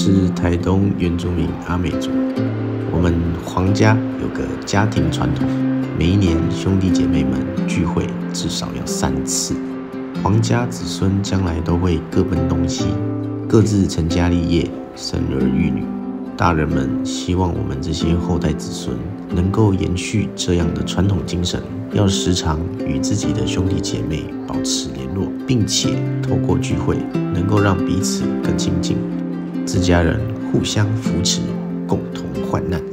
是台东原住民阿美族，我们黄家有个家庭传统，每一年兄弟姐妹们聚会至少要3次。黄家子孙将来都会各奔东西，各自成家立业，生儿育女。大人们希望我们这些后代子孙能够延续这样的传统精神，要时常与自己的兄弟姐妹保持联络，并且透过聚会能够让彼此更亲近，自家人互相扶持，共同患难。